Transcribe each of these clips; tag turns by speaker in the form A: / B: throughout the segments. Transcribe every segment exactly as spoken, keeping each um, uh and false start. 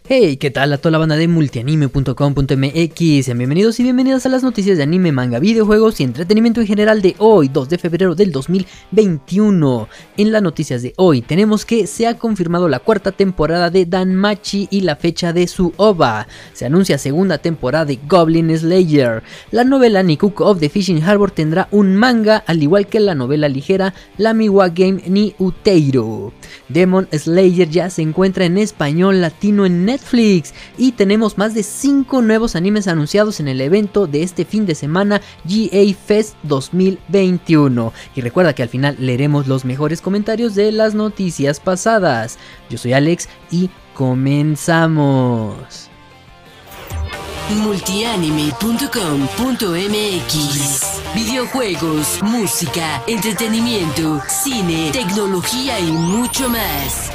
A: Hey, ¿qué tal a toda la banda de multianime punto com punto m x? Sean bienvenidos y bienvenidas a las noticias de anime, manga, videojuegos y entretenimiento en general de hoy, dos de febrero del dos mil veintiuno. En las noticias de hoy tenemos que se ha confirmado la cuarta temporada de Danmachi y la fecha de su O V A. Se anuncia segunda temporada de Goblin Slayer. La novela Nikuko of the Fishing Harbor tendrá un manga, al igual que la novela ligera Lami wa Game ni Uteiru. Demon Slayer ya se encuentra en español latino en Netflix y tenemos más de cinco nuevos animes anunciados en el evento de este fin de semana G A Fest dos mil veintiuno. Y recuerda que al final leeremos los mejores comentarios de las noticias pasadas. Yo soy Alex y comenzamos.
B: multianime punto com punto m x. Videojuegos, música, entretenimiento, cine, tecnología y mucho más.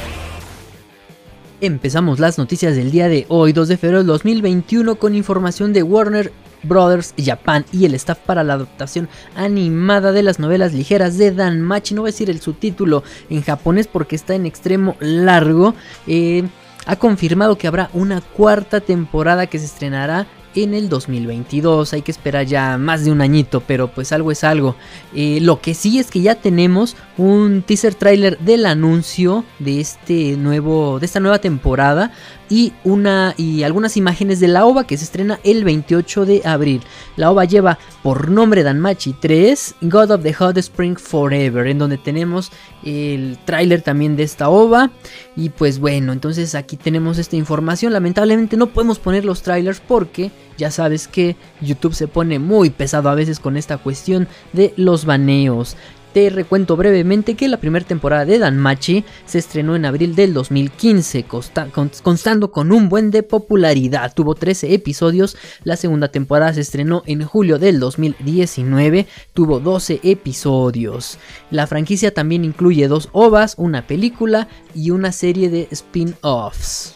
A: Empezamos las noticias del día de hoy, dos de febrero del dos mil veintiuno, con información de Warner Brothers Japan y el staff para la adaptación animada de las novelas ligeras de Danmachi. No voy a decir el subtítulo en japonés porque está en extremo largo. Eh, ha confirmado que habrá una cuarta temporada que se estrenará en el dos mil veintidós. Hay que esperar ya más de un añito, pero pues algo es algo. Eh, lo que sí es que ya tenemos un teaser trailer del anuncio de este nuevo, de esta nueva temporada y una y algunas imágenes de la O V A que se estrena el veintiocho de abril. La O V A lleva por nombre Danmachi tres, God of the Hot Spring Forever, en donde tenemos el tráiler también de esta O V A. Y pues bueno, entonces aquí tenemos esta información. Lamentablemente no podemos poner los trailers porque ya sabes que YouTube se pone muy pesado a veces con esta cuestión de los baneos. Te recuento brevemente que la primera temporada de Danmachi se estrenó en abril del dos mil quince, consta constando con un buen de popularidad. Tuvo trece episodios. La segunda temporada se estrenó en julio del dos mil diecinueve, tuvo doce episodios. La franquicia también incluye dos O V As, una película y una serie de spin-offs.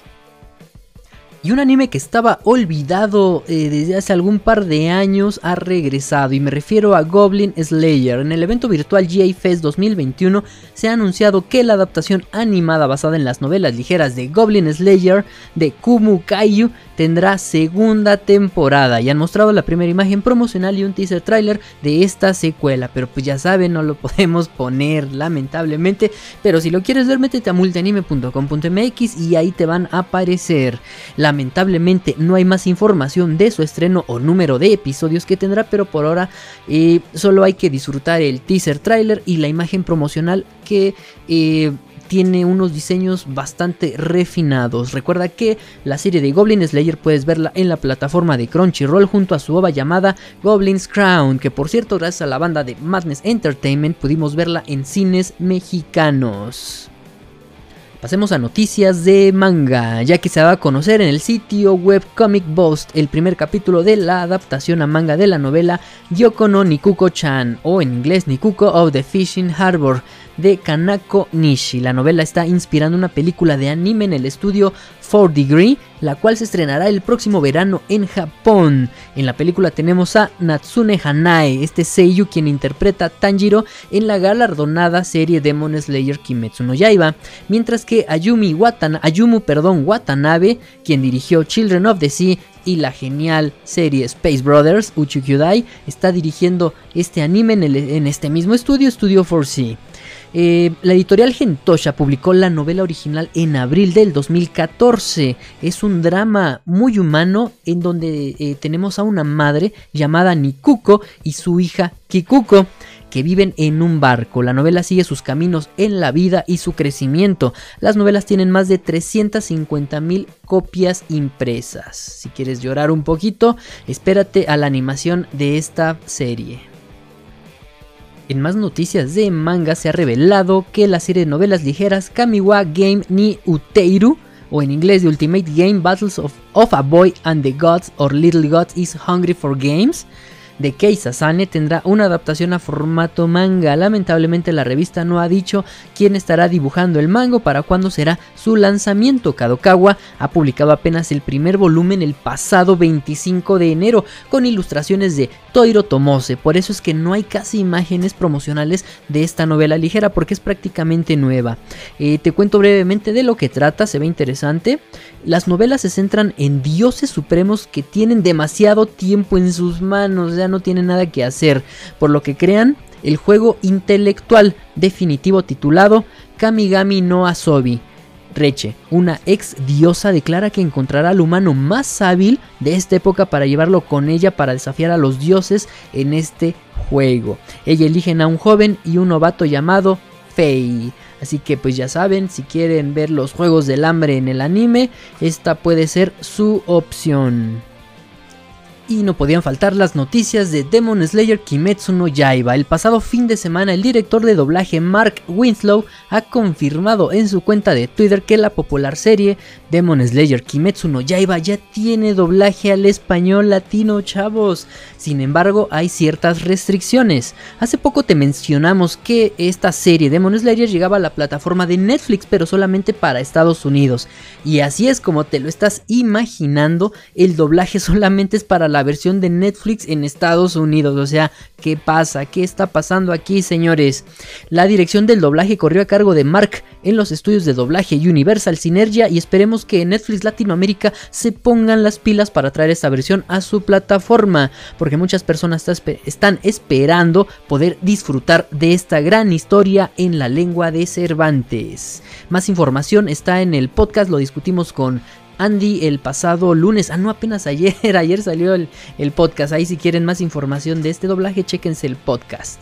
A: Y un anime que estaba olvidado eh, desde hace algún par de años ha regresado, y me refiero a Goblin Slayer. En el evento virtual G A Fest dos mil veintiuno se ha anunciado que la adaptación animada basada en las novelas ligeras de Goblin Slayer de Kumu Kaiyu tendrá segunda temporada, y han mostrado la primera imagen promocional y un teaser trailer de esta secuela, pero pues ya saben, no lo podemos poner lamentablemente, pero si lo quieres ver métete a multianime punto com punto m x y ahí te van a aparecer. Lamentablemente no hay más información de su estreno o número de episodios que tendrá, pero por ahora eh, solo hay que disfrutar el teaser trailer y la imagen promocional que eh, tiene unos diseños bastante refinados. Recuerda que la serie de Goblin Slayer puedes verla en la plataforma de Crunchyroll junto a su O V A llamada Goblin's Crown, que por cierto gracias a la banda de Madness Entertainment pudimos verla en cines mexicanos. Pasemos a noticias de manga, ya que se va a conocer en el sitio web Comic Boost el primer capítulo de la adaptación a manga de la novela Gyoko no Nikuko-chan, o en inglés Nikuko of the Fishing Harbor, de Kanako Nishi. La novela está inspirando una película de anime en el estudio cuatro Degree, la cual se estrenará el próximo verano en Japón. En la película tenemos a Natsune Hanae, este seiyuu quien interpreta a Tanjiro en la galardonada serie Demon Slayer Kimetsu no Yaiba, mientras que Ayumi Watana, Ayumu perdón, Watanabe, quien dirigió Children of the Sea y la genial serie Space Brothers Uchikyudai, está dirigiendo este anime en, el, en este mismo estudio, Studio cuatro C. Eh, la editorial Gentosha publicó la novela original en abril del dos mil catorce. Es un drama muy humano en donde eh, tenemos a una madre llamada Nikuko y su hija Kikuko, que viven en un barco. La novela sigue sus caminos en la vida y su crecimiento. Las novelas tienen más de trescientas cincuenta mil copias impresas. Si quieres llorar un poquito, espérate a la animación de esta serie. En más noticias de manga se ha revelado que la serie de novelas ligeras Kami wa Game ni Uteiru, o en inglés The Ultimate Game Battles of, of a Boy and the Gods or Little Gods is Hungry for Games, de Kei Sasane tendrá una adaptación a formato manga. Lamentablemente la revista no ha dicho quién estará dibujando el manga, para cuándo será su lanzamiento. Kadokawa ha publicado apenas el primer volumen el pasado veinticinco de enero con ilustraciones de Toiro Tomose, por eso es que no hay casi imágenes promocionales de esta novela ligera porque es prácticamente nueva. Eh, te cuento brevemente de lo que trata, se ve interesante. Las novelas se centran en dioses supremos que tienen demasiado tiempo en sus manos, ya no tienen nada que hacer, por lo que crean el juego intelectual definitivo titulado Kamigami no Asobi. Reche, una ex diosa, declara que encontrará al humano más hábil de esta época para llevarlo con ella para desafiar a los dioses en este juego. Ella eligen a un joven y un novato llamado Fei. Así que pues ya saben, si quieren ver los Juegos del Hambre en el anime, esta puede ser su opción. Y no podían faltar las noticias de Demon Slayer Kimetsu no Yaiba. El pasado fin de semana el director de doblaje Mark Winslow ha confirmado en su cuenta de Twitter que la popular serie Demon Slayer Kimetsu no Yaiba ya tiene doblaje al español latino, chavos. Sin embargo, hay ciertas restricciones. Hace poco te mencionamos que esta serie Demon Slayer llegaba a la plataforma de Netflix, pero solamente para Estados Unidos. Y así es como te lo estás imaginando, el doblaje solamente es para la versión de Netflix en Estados Unidos. O sea, ¿qué pasa? ¿Qué está pasando aquí, señores? La dirección del doblaje corrió a cargo de Mark en los estudios de doblaje Universal Synergia, y esperemos que Netflix Latinoamérica se pongan las pilas para traer esta versión a su plataforma, porque muchas personas están esperando poder disfrutar de esta gran historia en la lengua de Cervantes. Más información está en el podcast, lo discutimos con Andy el pasado lunes, ah no, apenas ayer, ayer salió el, el podcast. Ahí si quieren más información de este doblaje, chéquense el podcast.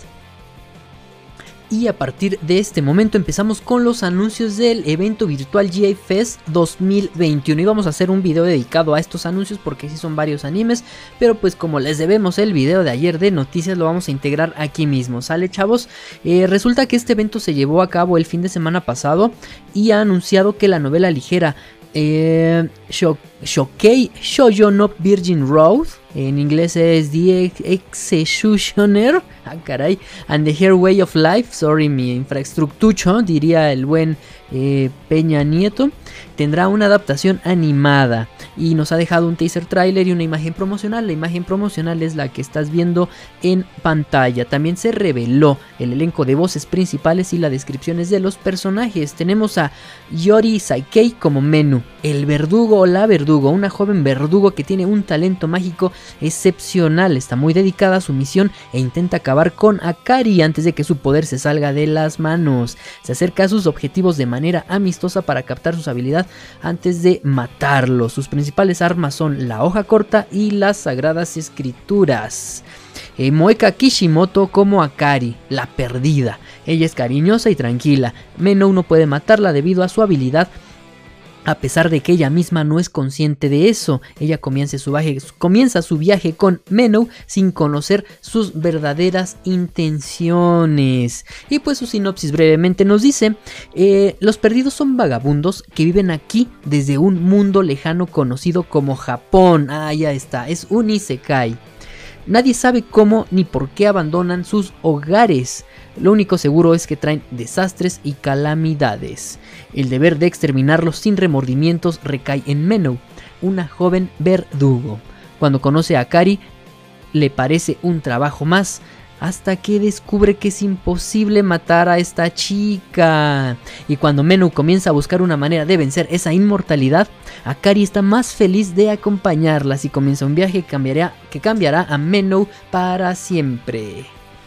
A: Y a partir de este momento empezamos con los anuncios del evento virtual G A Fest dos mil veintiuno. Y vamos a hacer un video dedicado a estos anuncios porque sí son varios animes, pero pues como les debemos el video de ayer de noticias, lo vamos a integrar aquí mismo. ¿Sale, chavos? Eh, resulta que este evento se llevó a cabo el fin de semana pasado y ha anunciado que la novela ligera Eh, Shokei Shoujo no Virgin Road, en inglés es The Executioner, ah caray, and the Her Way of Life, sorry mi infraestructucho, diría el buen eh, Peña Nieto, tendrá una adaptación animada y nos ha dejado un teaser trailer y una imagen promocional. La imagen promocional es la que estás viendo en pantalla. También se reveló el elenco de voces principales y las descripciones de los personajes. Tenemos a Yori Saikei como Menu, el verdugo o la verdugo, una joven verdugo que tiene un talento mágico excepcional. Está muy dedicada a su misión e intenta acabar con Akari antes de que su poder se salga de las manos. Se acerca a sus objetivos de manera amistosa para captar sus habilidades antes de matarlos. Sus principales armas son la hoja corta y las sagradas escrituras. Eh, Moeka Kishimoto como Akari, la perdida. Ella es cariñosa y tranquila. Menou no puede matarla debido a su habilidad, a pesar de que ella misma no es consciente de eso. Ella comienza su viaje, comienza su viaje con Menou sin conocer sus verdaderas intenciones. Y pues su sinopsis brevemente nos dice, eh, los perdidos son vagabundos que viven aquí desde un mundo lejano conocido como Japón. Ah, ya está, es un isekai. Nadie sabe cómo ni por qué abandonan sus hogares. Lo único seguro es que traen desastres y calamidades. El deber de exterminarlos sin remordimientos recae en Menou, una joven verdugo. Cuando conoce a Akari, le parece un trabajo más, hasta que descubre que es imposible matar a esta chica. Y cuando Menou comienza a buscar una manera de vencer esa inmortalidad, Akari está más feliz de acompañarlas y comienza un viaje que cambiará, que cambiará a Menou para siempre.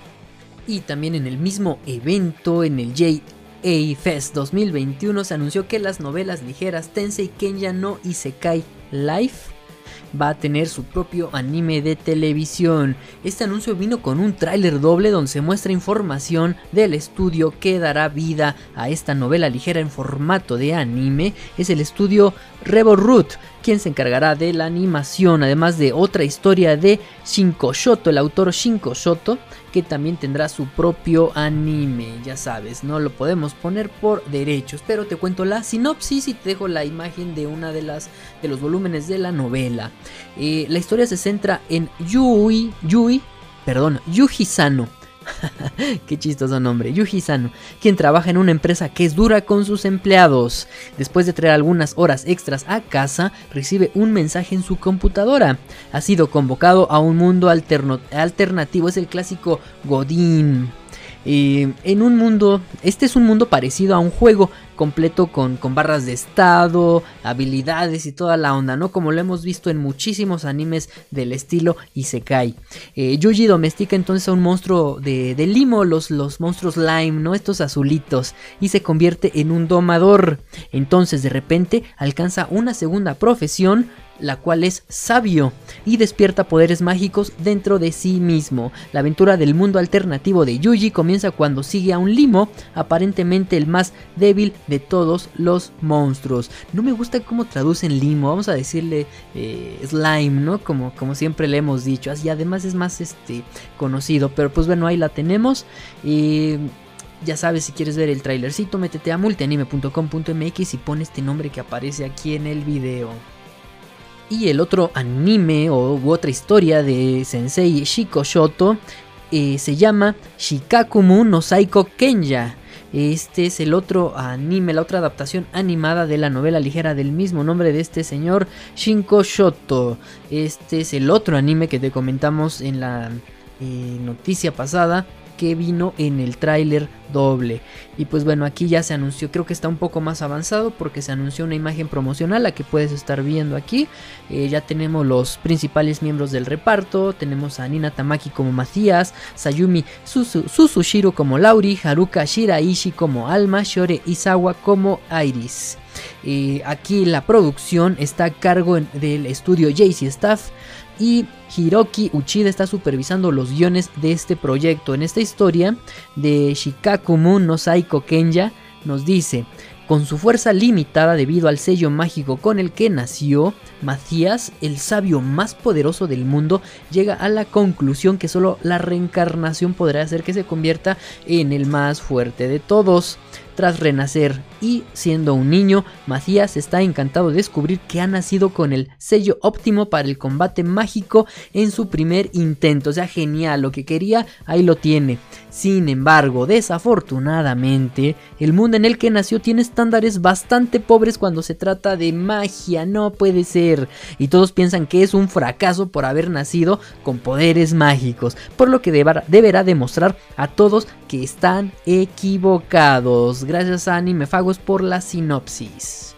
A: Y también en el mismo evento, en el J A Fest dos mil veintiuno, se anunció que las novelas ligeras Tensei Kenya no Isekai Life va a tener su propio anime de televisión. Este anuncio vino con un tráiler doble donde se muestra información del estudio que dará vida a esta novela ligera en formato de anime. Es el estudio Rebo Root quien se encargará de la animación, además de otra historia de Shinko Shoto, el autor Shinko Shoto, que también tendrá su propio anime. Ya sabes, no lo podemos poner por derechos, pero te cuento la sinopsis y te dejo la imagen de una de las de los volúmenes de la novela. Eh, la historia se centra en Yui, Yui perdón, Yuji Sano. Qué chistoso nombre, Yuji Sano, quien trabaja en una empresa que es dura con sus empleados. Después de traer algunas horas extras a casa, recibe un mensaje en su computadora. Ha sido convocado a un mundo alterno- alternativo, es el clásico Godín. Eh, en un mundo, este es un mundo parecido a un juego completo con, con barras de estado, habilidades y toda la onda, ¿no? Como lo hemos visto en muchísimos animes del estilo Isekai. Eh, Yuji domestica entonces a un monstruo de, de limo, los, los monstruos Lime, ¿no? Estos azulitos, y se convierte en un domador. Entonces de repente alcanza una segunda profesión, la cual es sabio, y despierta poderes mágicos dentro de sí mismo. La aventura del mundo alternativo de Yuji comienza cuando sigue a un limo, aparentemente el más débil de todos los monstruos. No me gusta cómo traducen limo, vamos a decirle eh, slime, ¿no? Como, como siempre le hemos dicho, así además es más este, conocido, pero pues bueno, ahí la tenemos. Eh, Ya sabes, si quieres ver el trailercito, métete a multianime punto com punto m x y pon este nombre que aparece aquí en el video. Y el otro anime o u otra historia de Sensei Shiko Shoto eh, se llama Shikakumu no Saiko Kenya. Este es el otro anime, la otra adaptación animada de la novela ligera del mismo nombre de este señor Shiko Shoto. Este es el otro anime que te comentamos en la eh, noticia pasada, que vino en el tráiler doble. Y pues bueno, aquí ya se anunció, creo que está un poco más avanzado porque se anunció una imagen promocional, la que puedes estar viendo aquí. Eh, ya tenemos los principales miembros del reparto, tenemos a Nina Tamaki como Matías, Sayumi Susu, Suzushiro como Lauri, Haruka Shiraishi como Alma, Shore Izawa como Iris. Eh, aquí la producción está a cargo en, del estudio J C Staff, y Hiroki Uchida está supervisando los guiones de este proyecto. En esta historia de Shikakumu no Saiko Kenya nos dice: con su fuerza limitada debido al sello mágico con el que nació, Matías, el sabio más poderoso del mundo, llega a la conclusión que solo la reencarnación podrá hacer que se convierta en el más fuerte de todos. Tras renacer y siendo un niño, Matías está encantado de descubrir que ha nacido con el sello óptimo para el combate mágico en su primer intento. O sea, genial, lo que quería, ahí lo tiene. Sin embargo, desafortunadamente, el mundo en el que nació tiene estándares bastante pobres cuando se trata de magia. No puede ser. Y todos piensan que es un fracaso por haber nacido con poderes mágicos, por lo que deberá, deberá demostrar a todos que están equivocados. Gracias a Animefagos por la sinopsis.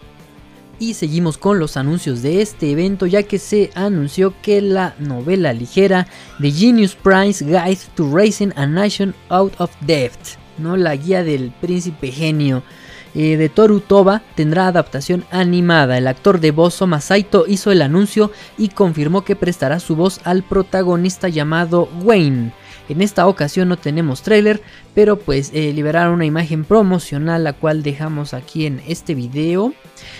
A: Y seguimos con los anuncios de este evento, ya que se anunció que la novela ligera The Genius Prize Guide to Raising a Nation Out of Debt, ¿no? La guía del príncipe genio, eh, de Toru Toba, tendrá adaptación animada. El actor de voz Soma Saito hizo el anuncio y confirmó que prestará su voz al protagonista llamado Wayne. En esta ocasión no tenemos tráiler, pero pues eh, liberaron una imagen promocional, la cual dejamos aquí en este video.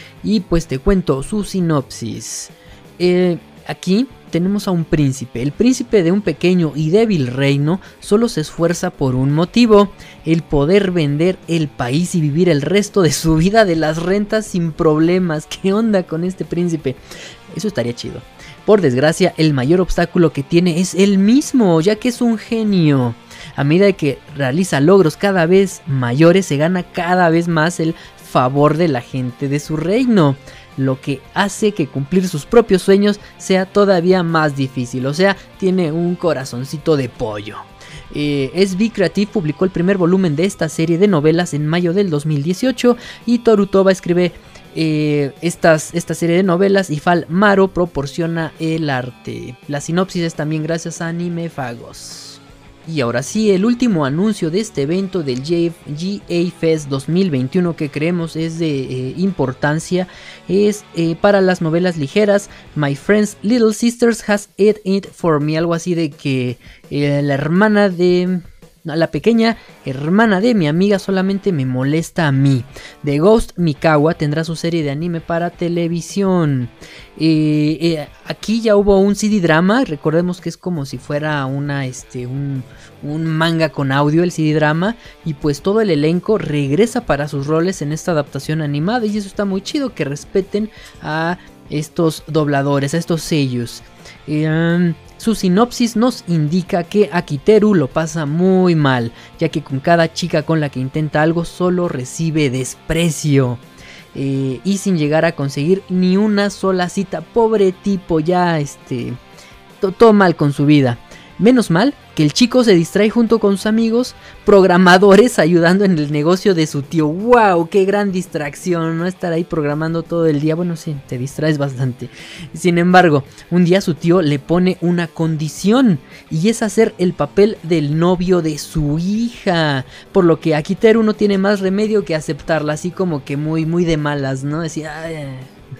A: Y pues te cuento su sinopsis. Eh, aquí tenemos a un príncipe. El príncipe de un pequeño y débil reino solo se esfuerza por un motivo: el poder vender el país y vivir el resto de su vida de las rentas sin problemas. ¿Qué onda con este príncipe? Eso estaría chido. Por desgracia, el mayor obstáculo que tiene es él mismo, ya que es un genio. A medida que realiza logros cada vez mayores, se gana cada vez más el favor de la gente de su reino, lo que hace que cumplir sus propios sueños sea todavía más difícil. O sea, tiene un corazoncito de pollo. Eh, S B Creative publicó el primer volumen de esta serie de novelas en mayo del dos mil dieciocho y Toru Toba escribe Eh, estas, esta serie de novelas y Fal Maro proporciona el arte. La sinopsis es también gracias a Animefagos. Y ahora sí, el último anuncio de este evento del G A Fest dos mil veintiuno, que creemos es de eh, importancia, es eh, para las novelas ligeras. My Friend's Little Sisters Has It It For Me, algo así de que eh, la hermana de... La pequeña hermana de mi amiga solamente me molesta a mí. The Ghost Mikawa tendrá su serie de anime para televisión. Eh, eh, aquí ya hubo un C D drama. Recordemos que es como si fuera una, este, un, un manga con audio, el C D drama. Y pues todo el elenco regresa para sus roles en esta adaptación animada. Y eso está muy chido, que respeten a estos dobladores, a estos sellos. Eh, um, Su sinopsis nos indica que Akiteru lo pasa muy mal, ya que con cada chica con la que intenta algo solo recibe desprecio. Eh, y sin llegar a conseguir ni una sola cita. Pobre tipo, ya este, to- todo mal con su vida. Menos mal que el chico se distrae junto con sus amigos programadores ayudando en el negocio de su tío. ¡Wow! ¡Qué gran distracción! No estar ahí programando todo el día. Bueno, sí, te distraes bastante. Sin embargo, un día su tío le pone una condición y es hacer el papel del novio de su hija. Por lo que Akiteru no tiene más remedio que aceptarla, así como que muy, muy de malas, ¿no? Decía, ay...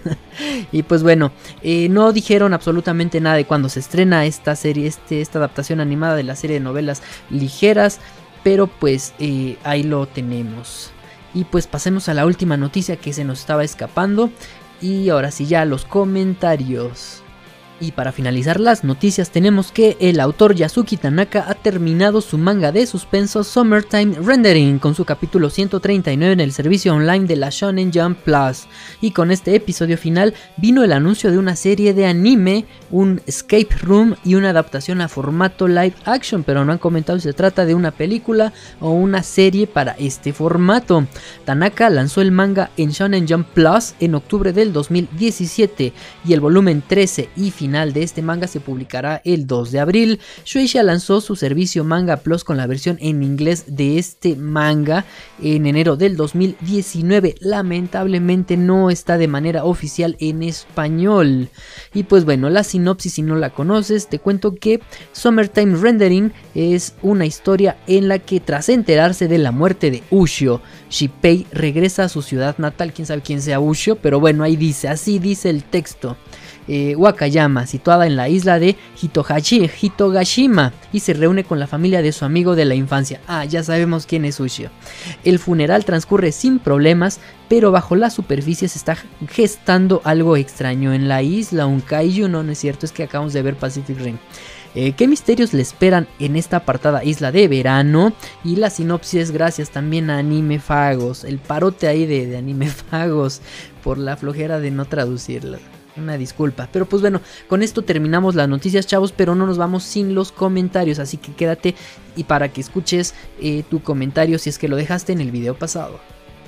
A: Y pues bueno, eh, no dijeron absolutamente nada de cuando se estrena esta serie, este, esta adaptación animada de la serie de novelas ligeras, pero pues eh, ahí lo tenemos. Y pues pasemos a la última noticia que se nos estaba escapando, y ahora sí ya los comentarios. Y para finalizar las noticias tenemos que el autor Yasuki Tanaka ha terminado su manga de suspenso Summertime Rendering con su capítulo ciento treinta y nueve en el servicio online de la Shonen Jump Plus. Y con este episodio final vino el anuncio de una serie de anime, un escape room y una adaptación a formato live action, pero no han comentado si se trata de una película o una serie para este formato. Tanaka lanzó el manga en Shonen Jump Plus en octubre del dos mil diecisiete y el volumen trece y final de este manga se publicará el dos de abril. Shueisha lanzó su servicio Manga Plus con la versión en inglés de este manga en enero del dos mil diecinueve. Lamentablemente no está de manera oficial en español. Y pues bueno, la sinopsis, si no la conoces, te cuento que Summertime Rendering es una historia en la que tras enterarse de la muerte de Ushio, Shippei regresa a su ciudad natal. Quién sabe quién sea Ushio, pero bueno, ahí dice, así dice el texto. Eh, Wakayama, situada en la isla de Hitohashi, Hitogashima, y se reúne con la familia de su amigo de la infancia. Ah, ya sabemos quién es Ushio. El funeral transcurre sin problemas, pero bajo la superficie se está gestando algo extraño en la isla, un kaiju. No, no es cierto, es que acabamos de ver Pacific Rim. Eh, ¿Qué misterios le esperan en esta apartada isla de verano? Y la sinopsis, gracias también a Anime Fagos, el parote ahí de, de Anime Fagos, por la flojera de no traducirla. Una disculpa, pero pues bueno, con esto terminamos las noticias, chavos, pero no nos vamos sin los comentarios, así que quédate y para que escuches eh, tu comentario si es que lo dejaste en el video pasado.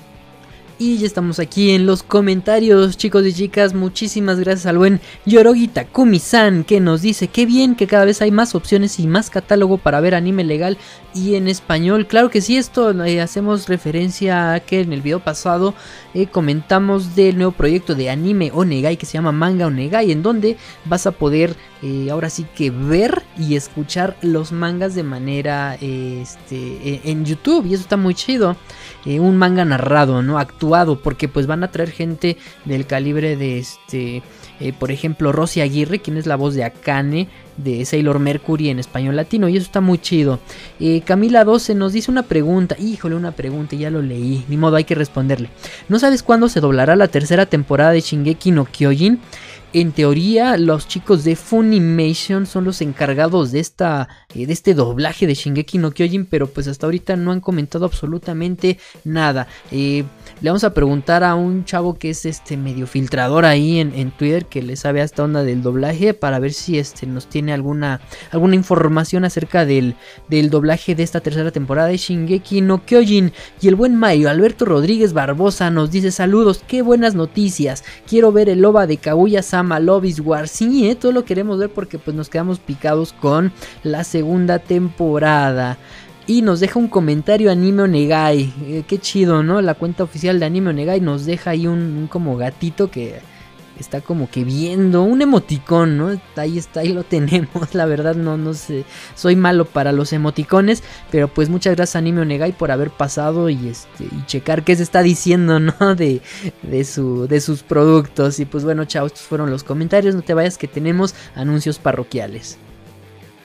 A: Y ya estamos aquí en los comentarios, chicos y chicas. Muchísimas gracias al buen Yorogi Takumi-san, que nos dice: qué bien que cada vez hay más opciones y más catálogo para ver anime legal y en español. Claro que sí, esto eh, hacemos referencia a que en el video pasado eh, comentamos del nuevo proyecto de Anime Onegai que se llama Manga Onegai, en donde vas a poder eh, ahora sí que ver y escuchar los mangas de manera eh, este, en YouTube, y eso está muy chido. Eh, un manga narrado, ¿no? Actuado, porque pues van a traer gente del calibre de este, eh, por ejemplo, Rosy Aguirre, quien es la voz de Akane de Sailor Mercury en español latino, y eso está muy chido. eh, Camila doce nos dice una pregunta, híjole, una pregunta, ya lo leí, ni modo, hay que responderle. ¿No sabes cuándo se doblará la tercera temporada de Shingeki no Kyojin? En teoría, los chicos de Funimation son los encargados de esta eh, de este doblaje de Shingeki no Kyojin, pero pues hasta ahorita no han comentado absolutamente nada. Eh, le vamos a preguntar a un chavo que es este medio filtrador ahí en, en Twitter, que le sabe a esta onda del doblaje, para ver si este nos tiene alguna alguna información acerca del, del doblaje de esta tercera temporada de Shingeki no Kyojin. Y el buen Mario Alberto Rodríguez Barbosa nos dice: saludos, qué buenas noticias. Quiero ver el O V A de Kaguya-sama Love is War. Sí, eh, todo lo queremos ver porque pues nos quedamos picados con la segunda temporada. Y nos deja un comentario Anime Onegai. Eh, qué chido, ¿no? La cuenta oficial de Anime Onegai nos deja ahí un, un como gatito que está como que viendo un emoticón, ¿no? Ahí está, ahí lo tenemos. La verdad no, no sé, soy malo para los emoticones, pero pues muchas gracias Anime Onegai por haber pasado y este y checar qué se está diciendo, ¿no? De, de, su, de sus productos. Y pues bueno, chao, estos fueron los comentarios. No te vayas que tenemos anuncios parroquiales.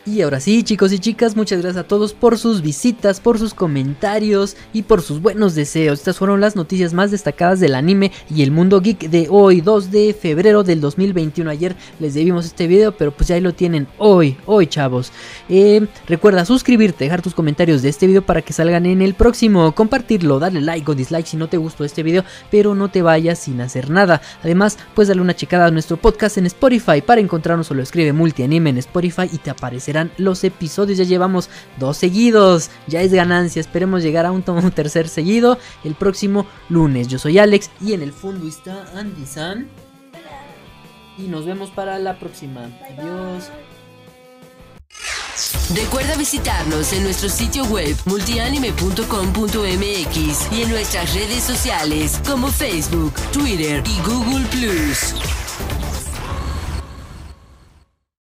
A: Y ahora sí, chicos y chicas, muchas gracias a todos por sus visitas, por sus comentarios y por sus buenos deseos. Estas fueron las noticias más destacadas del anime y el mundo geek de hoy, dos de febrero del dos mil veintiuno. Ayer les debimos este video, pero pues ya ahí lo tienen hoy, hoy chavos. Eh, recuerda suscribirte, dejar tus comentarios de este video para que salgan en el próximo, compartirlo, darle like o dislike si no te gustó este video, pero no te vayas sin hacer nada. Además, puedes darle una checada a nuestro podcast en Spotify. Para encontrarnos solo escribe Multianime en Spotify y te aparecerá los episodios. Ya llevamos dos seguidos, ya es ganancia. Esperemos llegar a un, un tercer seguido el próximo lunes. Yo soy Alex y en el fondo está Andy San y nos vemos para la próxima. Adiós.
B: Recuerda visitarnos en nuestro sitio web multianime punto com punto m x y en nuestras redes sociales como Facebook, Twitter y Google plus.